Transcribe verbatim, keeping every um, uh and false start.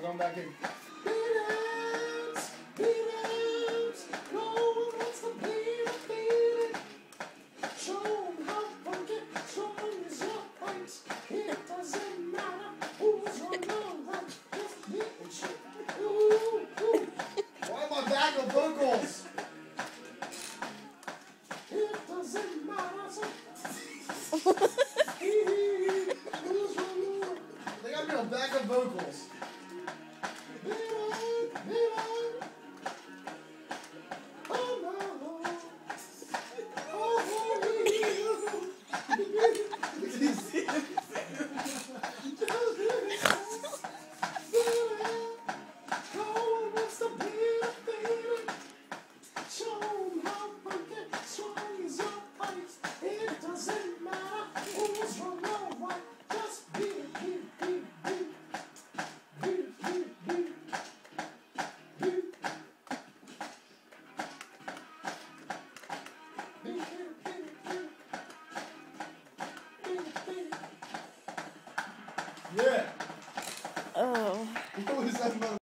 going back in. Why am I back on vocals? It doesn't matter. They got me on backup vocals. Yeah. Oh. What was that about?